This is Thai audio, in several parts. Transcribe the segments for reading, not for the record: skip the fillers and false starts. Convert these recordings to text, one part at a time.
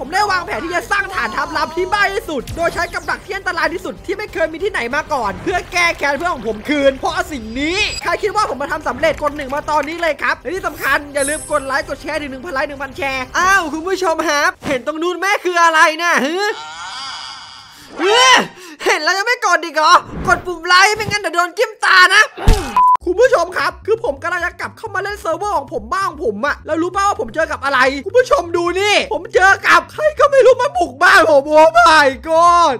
ผมได้วางแผนที่จะสร้างฐานทัพลับที่บ้าที่สุดโดยใช้กับดักที่อันตรายที่สุดที่ไม่เคยมีที่ไหนมาก่อนเพื่อแก้แค้นเพื่อนของผมคืนเพราะสิ่งนี้ใครคิดว่าผมมาทำสำเร็จกด1มาตอนนี้เลยครับและที่สำคัญอย่าลืมกดไลค์กดแชร์ถึง 1,000 ไลค์ 1,000 แชร์อ้าวคุณผู้ชมครับเห็นตรงนู้นแม่คืออะไรนะเห็นแล้วยังไม่กดอีกเหรอกดปุ่มไลค์ไม่งั้นเดี๋ยวโดนจิ้มตานะคุณผู้ชมครับคือผมกำลังจะกลับเข้ามาเล่นเซิร์ฟเวอร์ของผมบ้างผมอะแล้วรู้ป่าวว่าผมเจอกับอะไรคุณผู้ชมดูนี่ผมเจอกับใครก็ไม่รู้มาบุกบ้านผมโอ้ my god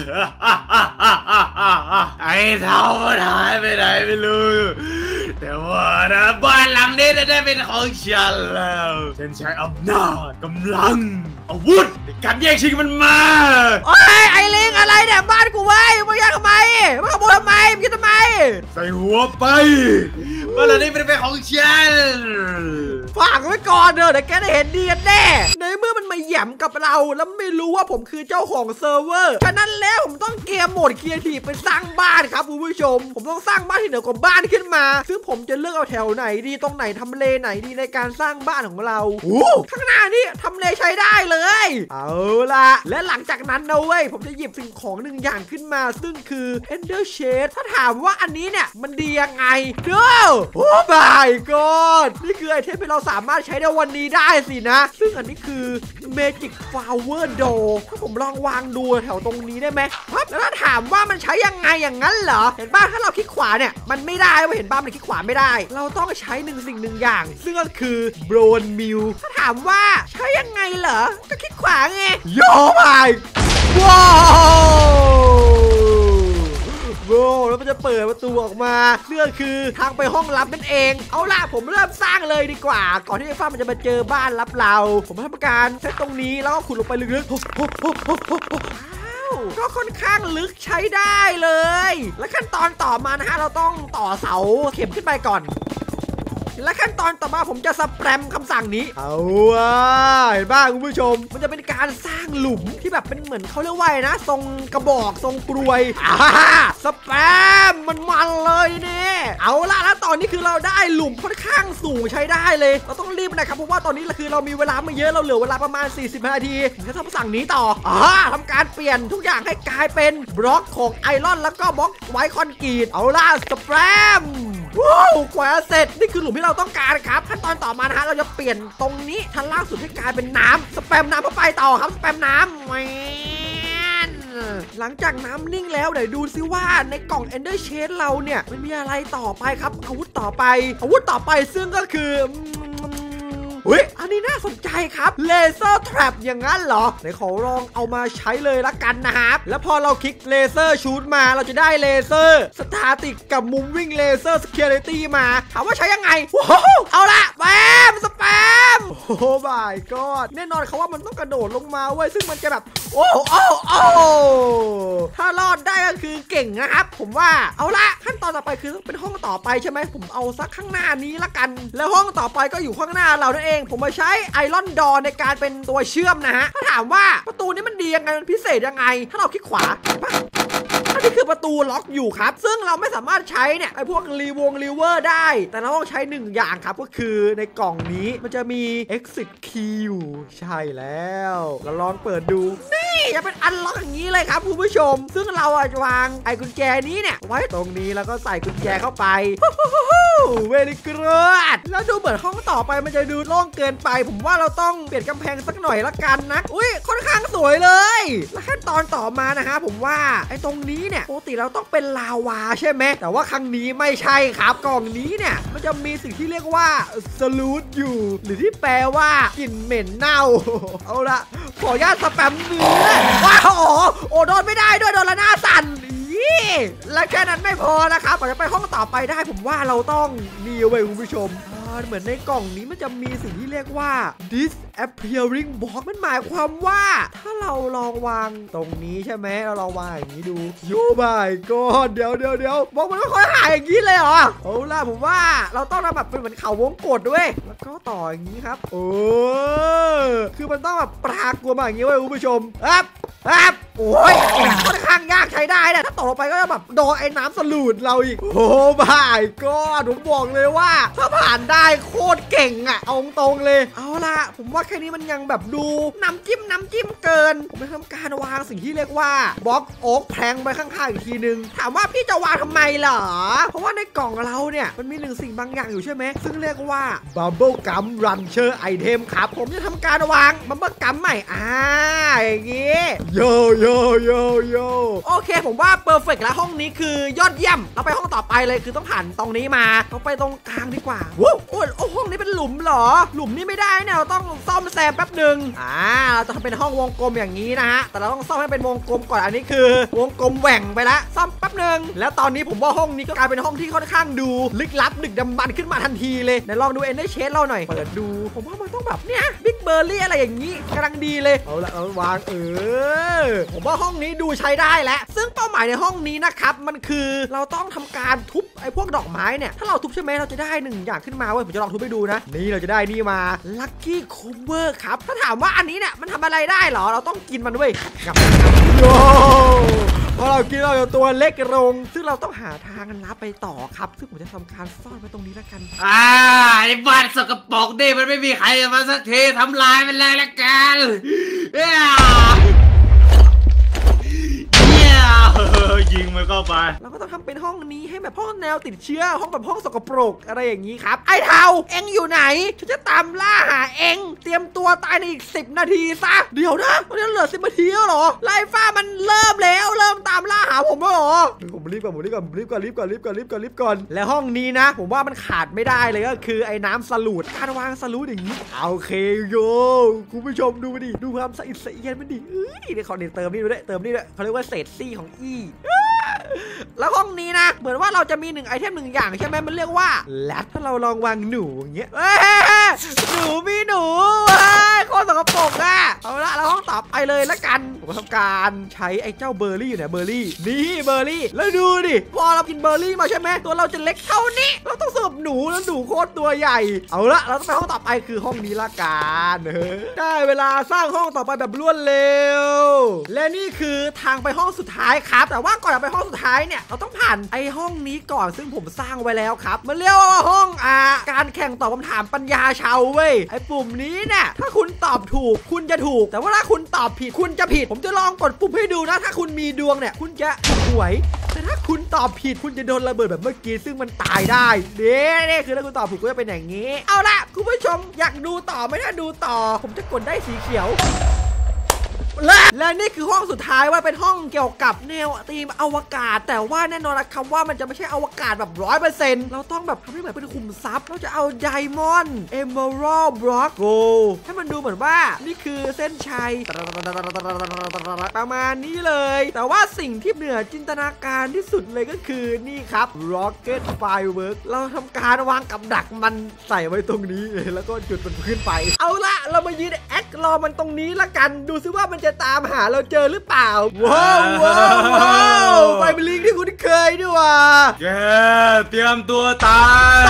ไอ้เท่ามันหายไปไหนไม่รู้แต่ว่านะบ้านหลังนี้ได้เป็นของฉันแล้วฉันใช้อำนาจกำลังอาวุธในการแย่งชิงมันมาโอ้ยไอ้ลิงอะไรเนี่ยบ้านกูไว้มาแย่งทำไมมาขโมยทำไมมึงคิดทำไมใส่หัวไปบ้านหลังนี้เป็นของฉันฝากไว้ก่อนเดี๋ยวแกได้เห็นดีกันแน่ในเมื่อมันมาแหย่มกับเราแล้วไม่รู้ว่าผมคือเจ้าของเซิร์ฟเวอร์ฉะนั้นแล้วผมต้องเกมโหมดครีเอทีฟไปสร้างบ้านครับคุณผู้ชมผมต้องสร้างบ้านที่เหนือกว่าบ้านขึ้นมาซึ่งผมจะเลือกเอาแถวไหนดีตรงไหนทำเลไหนดีในการสร้างบ้านของเราข้างหน้านี่ทำเลใช้ได้เลยเอาล่ะและหลังจากนั้นนะเว้ยผมจะหยิบสิ่งของ1อย่างขึ้นมาซึ่งคือ Ender Shade ถ้าถามว่าอันนี้เนี่ยมันดียังไงดูโอ้ my god นี่คือไอเทมที่เราสามารถใช้ในวันนี้ได้สินะซึ่งอันนี้คือ Magic Flower Door ถ้าผมลองวางดูแถวตรงนี้ได้ไหมครับแล้วถ้าถามว่ามันใช้ยังไงอย่างนั้นเหรอเห็นป่ะถ้าเราคลิกขวาเนี่ยมันไม่ได้เห็นป่ะมันคลิกขวาไม่ได้เราต้องใช้สิ่งอย่างซึ่งก็คือ Bone Meal ถ้าถามว่าใช้ยังไงเหรอก็คลิกขวาไงโย่ไปว้าวแล้วมันจะเปิดประตูออกมาเรื่องคือทางไปห้องลับนั่นเองเอาล่ะผมเริ่มสร้างเลยดีกว่าก่อนที่ไอ้ฟ้ามันจะมาเจอบ้านลับเราผมทำการเซตตรงนี้แล้วก็ขุดลงไปลึกๆก็ค่อนข้างลึกใช้ได้เลยและขั้นตอนต่อมานะฮะเราต้องต่อเสาเข็มขึ้นไปก่อนและขั้นตอนต่อมาผมจะสแปมคำสั่งนี้เอาเห็นบ้างคุณผู้ชมมันจะเป็นการสร้างหลุมที่แบบเป็นเหมือนเขาเรียกว่านะทรงกระบอกทรงกรวยสแปมมันเลยเนี่ยเอาล่ะแล้วตอนนี้คือเราได้หลุมค่อนข้างสูงใช้ได้เลยเราต้องรีบนะครับเพราะว่าตอนนี้คือเรามีเวลาไม่เยอะเราเหลือเวลาประมาณ40นาทีผมจะทำสั่งนี้ต่อทำการเปลี่ยนทุกอย่างให้กลายเป็นบล็อกของไอรอนแล้วก็บล็อกไว้คอนกรีตเอาล่ะสแปมว้าวกว่าเสร็จนี่คือหลุมที่เราต้องการครับขั้นตอนต่อมานะฮะเราจะเปลี่ยนตรงนี้ชั้นล่างสุดให้กลายเป็นน้ำสแปมน้ำเข้าไปต่อครับสแปมน้ำหลังจากน้ำนิ่งแล้วเดี๋ยวดูซิว่าในกล่อง Ender Shade เราเนี่ยมันมีอะไรต่อไปครับอาวุธต่อไปซึ่งก็คืออันนี้น่าสนใจครับเลเซอร์แทรปอย่างนั้นเหรอไหนขอลองเอามาใช้เลยละกันนะครับแล้วพอเราคลิกเลเซอร์ชูตมาเราจะได้เลเซอร์สตาติกกับมุมวิ่งเลเซอร์สเคียริตี้มาถามว่าใช้ยังไงเอาละแปมสแปมโอ้ my god แน่นอนเขาว่ามันต้องกระโดดลงมาเว้ยซึ่งมันจะแบบโอ้ถ้ารอดได้ก็คือเก่งนะครับผมว่าเอาละขั้นตอนต่อไปคือต้องเป็นห้องต่อไปใช่ไหมผมเอาสักข้างหน้านี้ละกันแล้วห้องต่อไปก็อยู่ข้างหน้าเรานั่นเองผมมาใช้ไอรอนดอร์ในการเป็นตัวเชื่อมนะฮะถ้าถามว่าประตูนี้มันดียังไงมันพิเศษยังไงถ้าเราคลิกขวาอันนี้คือประตูล็อกอยู่ครับซึ่งเราไม่สามารถใช้เนี่ยไอพวกรีเวอร์ได้แต่เราต้องใช้1อย่างครับก็คือในกล่องนี้มันจะมี exit key อยู่ใช่แล้วเราลองเปิดดูนี่จะเป็นอันล็อกอย่างนี้เลยครับคุณผู้ชมซึ่งเราจะวางไอกุญแจนี้เนี่ยไว้ตรงนี้แล้วก็ใส่กุญแจเข้าไปเวลิกรดแล้วดูเหมือนห้องต่อไปมันจะดูโล่งเกินไปผมว่าเราต้องเปลี่ยนกำแพงสักหน่อยละกันนะค่อนข้างสวยเลยและขั้นตอนต่อมานะฮะผมว่าไอตรงนี้เนี่ยปกติเราต้องเป็นลาวาใช่ไหมแต่ว่าครั้งนี้ไม่ใช่ครับกล่องนี้เนี่ยมันจะมีสิ่งที่เรียกว่าสลูดอยู่หรือที่แปลว่ากลิ่นเหม็นเน่าเอาละขออนุญาตสแปมเนื้อว้าวโดนไม่ได้ด้วยโดนละหน้าสั่นและแค่นั้นไม่พอนะครับก่อนจะไปห้องต่อไปได้ผมว่าเราต้องนี่เว้ยคุณผู้ชมเหมือนในกล่องนี้มันจะมีสิ่งที่เรียกว่า disappearing box มันหมายความว่าถ้าเราลองวางตรงนี้ใช่ไหมเราลองวางอย่างนี้ดูโย่บายก็เดี๋ยวบอกมันไม่ค่อยหายอย่างนี้เลยเหรอเอาล่ะผมว่าเราต้องทำแบบเป็นเหมือนเขาวงกตด้วยแล้วก็ต่ออย่างนี้ครับคือมันต้องแบบปรากฏมาอย่างนี้เว้ยคุณผู้ชมโอ้ยค่อนข้างยากใช้ได้นะถ้าตกลงไปก็จะแบบโดนไอ้น้ำสลูดเราอีกโอ้บายก็ผมบอกเลยว่าถ้าผ่านได้โคตรเก่งอ่ะเอาตรงเลยเอาล่ะผมว่าแค่นี้มันยังแบบดูน้ำจิ้มเกินผมจะทำการวางสิ่งที่เรียกว่าบล็อกโอ๊กแพงไปข้างๆอีกทีนึงถามว่าพี่จะวางทำไมเหรอเพราะว่าในกล่องเราเนี่ยมันมีสิ่งบางอย่างอยู่ใช่ไหมซึ่งเรียกว่า Bubble Gum Rancher Item ครับผมจะทำการวาง Bubble Gum ใหม่อย่างงี้โยโอเคผมว่าเพอร์เฟกต์แล้วห้องนี้คือยอดเยี่ยมเราไปห้องต่อไปเลยคือต้องผ่านตรงนี้มาเราไปตรงกลางดีกว่าโอ้ห้องนี้เป็นหลุมเหรอหลุมนี่ไม่ได้เนี่ยเราต้องซ่อมแซมแป๊บนึงเราจะทำเป็นห้องวงกลมอย่างนี้นะฮะแต่เราต้องซ่อมให้เป็นวงกลมก่อนอันนี้คือวงกลมแหว่งไปแล้วซ่อมแป๊บนึงแล้วตอนนี้ผมว่าห้องนี้ก็กลายเป็นห้องที่ค่อนข้างดูลึกลับดึกดำบรรพ์ขึ้นมาทันทีเลยไหนลองดูเอนเดอร์เชดเราหน่อยเปิดดูผมว่ามันต้องแบบเนี่ยบิ๊กเบอร์รี่อะไรอย่างนี้กำลังดีเลยเอาละเอาวางผมว่าห้องนี้ดูใช้ได้แล้วซึ่งเป้าหมายในห้องนี้นะครับมันคือเราต้องทำการทุบไอ้พวกดอกไม้เนี่ยถ้าเราทุบใช่ไหมเราจะได้1อย่างขึ้นมาเว้ยผมจะลองทุบให้ดูนะนี่เราจะได้นี่มาลัคกี้โคเวอร์ครับถ้าถามว่าอันนี้เนี่ยมันทำอะไรได้เหรอเราต้องกินมันเว้ยงับโย่พอเรากินเราจะตัวเล็กลงซึ่งเราต้องหาทางลับไปต่อครับซึ่งผมจะทำการซ่อนไว้ตรงนี้แล้วกันไอ้บ้านสกปรกนี่มันไม่มีใครมาสักทีทำลายมันเลยละกันยิงมันเข้าไปเราก็ต้องทำเป็นห้องนี้ให้แบบห้องแนวติดเชื้อห้องแบบห้องสกปรกอะไรอย่างนี้ครับไอ้เทาเอ็งอยู่ไหนฉันจะตามล่าหาเอ็งเตรียมตัวตายในอีก10 นาทีซะเดี๋ยวนะมันเหลือ10 นาทีแล้วเหรอไล่ฟ้ามันเริ่มตามล่าหาผมแล้วเหรอผมรีบก่อนแล้วห้องนี้นะผมว่ามันขาดไม่ได้เลยก็คือไอ้น้ำสลูดการวางสลูดอย่างนี้โอเคโยคุณผู้ชมดูดิดูความสะเอียนมันดิเดี๋ยวขอเติมนี่ด้วยเขาเรียกว่าเศษซี่ของแล้วห้องนี้นะเหมือนว่าเราจะมี1ไอเทม1อย่างใช่ไหมมันเรียกว่าแรดถ้าเราลองวางหนูอย่างเงี้ยมีหนูโคตรสกปรกเอาละเราห้องต่อไปเลยละกันผมทำการใช้ไอ้เจ้าเบอร์รี่อยู่ไหนเบอร์รี่นี่เบอร์รี่แล้วดูดิพอเรากินเบอร์รี่มาใช่ไหมตัวเราจะเล็กเท่านี้เราต้องเสิร์ฟหนูแล้วหนูโคตรตัวใหญ่เอาละเราต้องไปห้องต่อไปคือห้องนี้ละกันได้เวลาสร้างห้องต่อไปแบบรวดเร็วและนี่คือทางไปห้องสุดท้ายครับแต่ว่าก่อนจะไปห้องสุดท้ายเนี่ยเราต้องผ่านไอ้ห้องนี้ก่อนซึ่งผมสร้างไว้แล้วครับมันเรียกว่าห้องการแข่งตอบคำถามปัญญาชาวเว้ยไอ้ปุ่มนี้เนี่ยถ้าคุณตอบถูกคุณจะถูกแต่ว่าถ้าคุณตอบผิดคุณจะผิดผมจะลองกดปุ่มให้ดูนะถ้าคุณมีดวงเนี่ยคุณจะหวยแต่ถ้าคุณตอบผิดคุณจะโดนระเบิดแบบเมื่อกี้ซึ่งมันตายได้นี่คือถ้าคุณตอบถูกก็จะเป็นอย่างนี้เอาละคุณผู้ชมอยากดูต่อไม่ถ้าดูต่อผมจะกดได้สีเขียวและนี่คือห้องสุดท้ายว่าเป็นห้องเกี่ยวกับแนวธีมอวกาศแต่ว่าแน่นอนคำว่ามันจะไม่ใช่อวกาศแบบ 100% เราต้องแบบทำให้เหมือนเป็นขุมทรัพย์เราจะเอาไดมอนด์เอเมอรัลด์บล็อกโกให้มันดูเหมือนว่านี่คือเส้นชัยประมาณนี้เลยแต่ว่าสิ่งที่เหนือจินตนาการที่สุดเลยก็คือนี่ครับ Rocket Firework เราทำการวางกับดักมันใส่ไว้ตรงนี้แล้วก็จุดมันขึ้นไปเอาละเรามายืนแอครอมันตรงนี้ละกันดูซิว่ามันจะตามหาเราเจอหรือเปล่าว้าวไปเป็นลิงที่คุณเคยด้วยว่ะแกเตรียมตัวตาย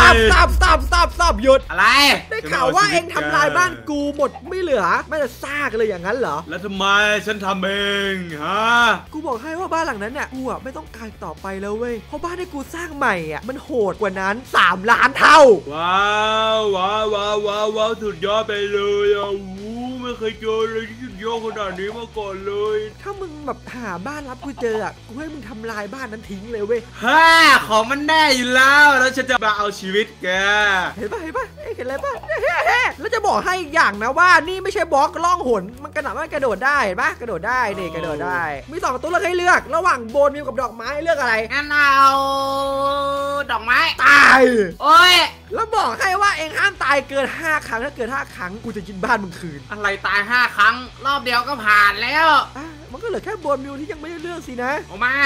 สับหยุดอะไรได้ข่าวว่าเอ็งทำลายบ้านกูหมดไม่เหลือไม่จะซากเลยอย่างนั้นเหรอแล้วทำไมฉันทำเองฮะกูบอกให้ว่าบ้านหลังนั้นเนี่ยกูไม่ต้องการต่อไปแล้วเว้ยเพราะบ้านที่กูสร้างใหม่มันโหดกว่านั้น3 ล้านเท่าว้าวสุดยอดไปเลยไม่เคยเจอเลยที่สุดยอดขนาดนี้มาก่อนเลยถ้ามึงแบบหาบ้านรับกูเจอกูให้มึงทำลายบ้านนั้นทิ้งเลยเว้ยของมันแน่อยู่แล้วฉันจะมาเอาชีวิตแกเห็นป่ะเห็นอะไรป่ะแล้วจะบอกให้อีกอย่างนะว่านี่ไม่ใช่บล็อกล่องหนมันกระโดดได้เห็นป่ะกระโดดได้นี่กระโดดได้มี2ตัวเลือกให้เลือกระหว่างโบนมิวกับดอกไม้เลือกอะไรงั้นเอาดอกไม้ตายโอ้ยแล้วบอกให้ว่าเองห้ามตายเกิน5 ครั้งถ้าเกิน5 ครั้งกูจะกินบ้านมึงคืนอะไรตาย5 ครั้งรอบเดียวก็ผ่านแล้วมันก็เหลือแค่โบนมิวที่ยังไม่ได้เลือกสินะออกมา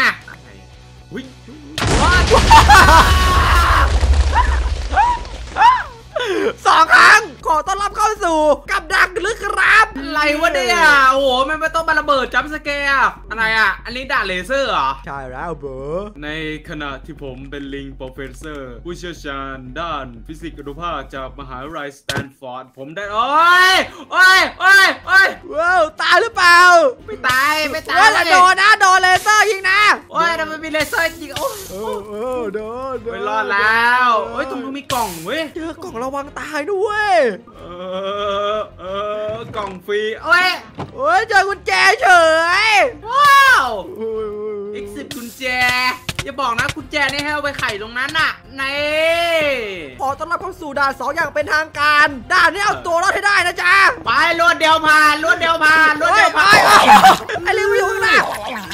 2 ครั้งขอต้อนรับเข้าสู่กับดักลึกครับอะไรวะเนี่ยโอ้โหมันไม่ต้องมาระเบิดจัมป์สแกร์อะไรอันนี้ด่าเลเซอร์เหรอใช่แล้วเบอในขณะที่ผมเป็นลิงโปรเฟสเซอร์ผู้เชี่ยวชาญด้านฟิสิกส์อนุภาคจากมหาวิทยาลัยสแตนฟอร์ดผมได้ว้าวตายหรือเปล่าไม่ตายไม่ตายแล้วโดนนะโดนเลเซอร์ยิงนะโอ้ยทำไมมีเลเซอร์จริงโอ้โดนไม่รอดแล้วเฮ้ยตรงนู้นมีกล่องเว้ยเจอกล่องระวังตายด้วยกล่องฟรีโอ้ยเจอกุญแจเฉยว้าวX10กุญแจอย่าบอกนะกุญแจนี่ให้เอาไปไขตรงนั้นน่ะในขอต้อนรับเข้าสู่ด่าน2อย่างเป็นทางการด่านนี้เอาตัวรอดให้ได้นะจ๊ะไปรวดเดียวผ่านรวดเดียวผ่านรวดเดียวผ่านไอ้ลิงไม่อยู่ข้างหน้า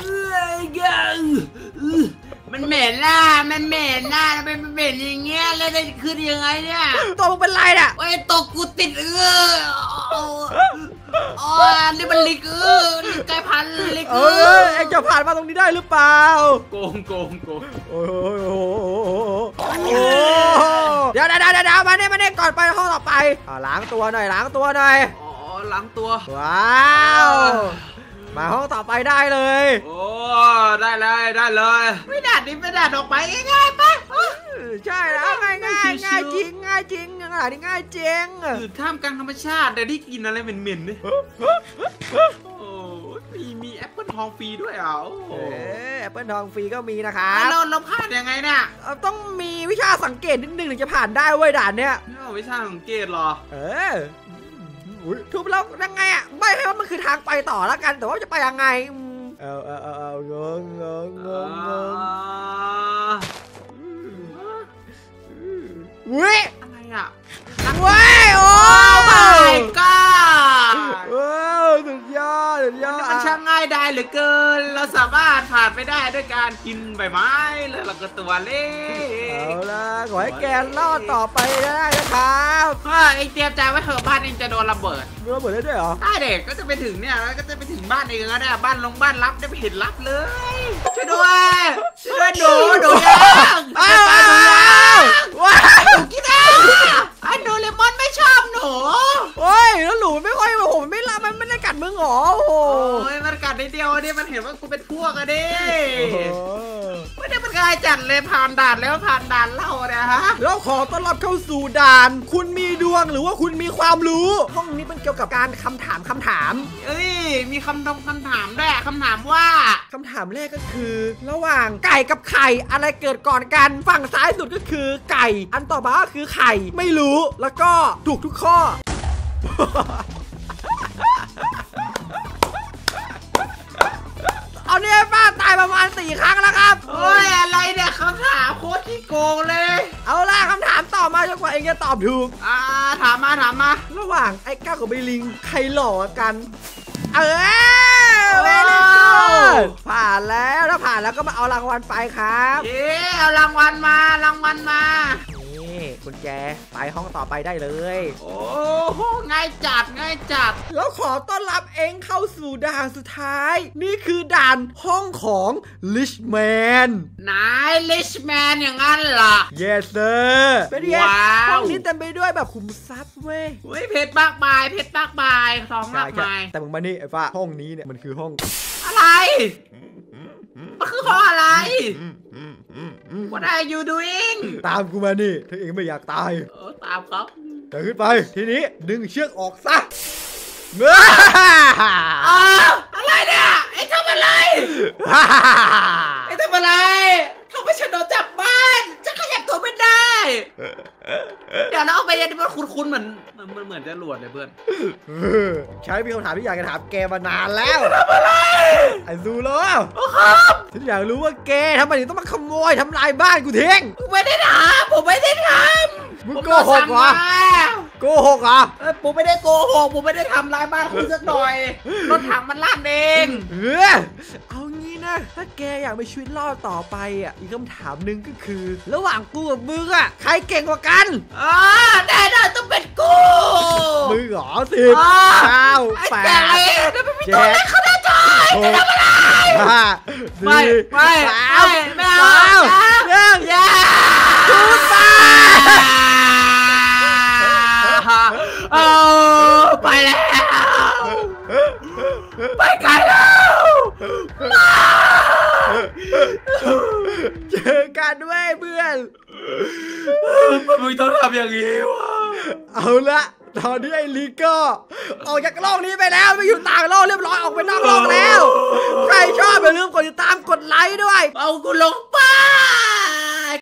มันเหม็นล่ะมันเหม็นล่ะมันเหม็นอย่างเงี้ยแล้วจะขึ้นยังไงเนี่ยตัวมึงเป็นไรน่ะโอ้ยตกกูติดอ๋อนี่มันลิกลิกไก่พันลิกเอ็งจะผ่านมาตรงนี้ได้หรือเปล่าโกงโอ้เดี๋ยวมาเนี่ยก่อนไปห้องต่อไปล้างตัวหน่อยล้างตัวว้าวมาห้องต่อไปได้เลยโอ้ได้เลยไม่ด่านนี้ไม่ด่านออกไปง่ายๆปะใช่แล้วง่ายจริงง่ายจริงคือท่ามกลางธรรมชาติแต่ที่กินอะไรเหม็นๆนี่มีแอปเปิลทองฟรีด้วยแอปเปิลทองฟรีก็มีนะครับเราผ่านยังไงเนี่ยต้องมีวิชาสังเกตนิดนึงถึงจะผ่านได้เว้ยด่านเนี้ยวิชาสังเกตหรอถูกแล้วยังไงอ่ะไม่ให้ว่ามันคือทางไปต่อแล้วกันแต่ว่าจะไปยังไงงงวิอะไรอ่ะว้ยโอ้ my god สุดยอดมันช่างง่ายได้เหลือเกินเราสามารถผ่านไปได้ด้วยการกินใบไม้แล้วเราก็ตัวเล็กเอาล่ะขอให้แกรอดต่อไปได้นะครับไอ้เตรียมใจไว้เถอะบ้านเองจะโดนระเบิดได้ด้วยเหรอได้เด็กก็จะไปถึงเนี่ยแล้วก็จะไปถึงบ้านเองแล้วเนี่ยบ้านลับได้ไปเห็นลับเลยช่วยด้วยหนูยังว้าวกินได้ไอ้โดเรมอนไม่ชอบหนูโอ้ยแล้วหนูไม่ค่อยผมไม่ละมันไม่ได้กัดมึงหรอโอ้ยมันกัดนิดเดียวนี่มันเห็นว่ากูเป็นพวกอะดิไม่ได้เป็นกายจัดเลยผ่านด่านแล้วผ่านด่านเล่าเนี่ยฮะแล้วขอต้อนรับเข้าสู่ด่านคุณมีดวงหรือว่าคุณมีความรู้ห้องนี้เป็นเกี่ยวกับการคำถามมีคำถามด้วยคำถามว่าคำถามแรกก็คือระหว่างไก่กับไข่อะไรเกิดก่อนกันฝั่งซ้ายสุดก็คือไก่อันต่อมาก็คือไข่ไม่รู้แล้วก็ถูกทุกข้อเอาเนี่ยป้าตายประมาณ4 ครั้งแล้วครับโอ้ยอะไรเนี่ยคำถามโคตรที่โกงเลยเอาล่ะคำถามต่อมาจนกว่าเองจะตอบถูกถามมาระหว่างไอ้ก้าวกับไอ้ลิงใครหล่อกันเวลี่กูดผ่านแล้วถ้าผ่านแล้วก็มาเอารางวัลไปครับเอารางวัลมานี่กุญแจไปห้องต่อไปได้เลยโอ้โหง่ายจัดแล้วขอต้อนรับเองเข้าสู่ด่านสุดท้ายนี่คือด่านห้องของลิชแมนนายลิชแมนอย่างนั้นเหรอ yes sir เป็นไงห้องนี้เต็มไปด้วยแบบขุมทรัพย์เว้ยเพชรมากมายทองมากมายแต่มึงมานี่ไอ้ฟ้าห้องนี้เนี่ยมันคือห้องอะไรมันคือห้องอะไร What are you doing ตามกูมานี่ถ้าเองไม่อยากตายตามครับเดินขึ้นไปทีนี้ดึงเชือกออกซะอะไรเนี่ยไอ้ทำอะไรทำไมฉันโดนจับบ้านจะขยับตัวไม่ได้เดี๋ยวเราเอาไปยันมันคุ้นๆเหมือนจะหลวดเลยเพื่อนใช้มีคำถามที่อยากจะถามแกมานานแล้วทำอะไรไอ้ซูโร่ครับฉันอยากรู้ว่าแกทำไมถึงต้องมาขโมยทำลายบ้านกูทิ้งไม่ได้ทำผมไม่ได้ทำมึงโกหกเหรอผมไม่ได้โกหกผมไม่ได้ทำลายบ้านคุณสักหน่อยรถถังมันลั่นเองเอางี้นะถ้าแกอยากมีชีวิตรอดต่อไปอีกคำถามหนึ่งก็คือระหว่างกูกับมึงใครเก่งกว่ากันแน่นอนต้องเป็นกูมึงเหรอ10 9 8 7 เขาได้จอยจะทำอะไรไม่อย่าทุบไปไปแล้วไปไกลแล้วเจอกันด้วยเพื่อนมึงต้องทำอย่างนี้วะเอาละตอนนี้ไอ้ลีก็ออกจากโลกนี้ไปแล้วไปอยู่ต่างโลกเรียบร้อยออกไปนอกโลกแล้วใครชอบอย่าลืมกดติดตามกดไลค์ด้วยเอากูลงไป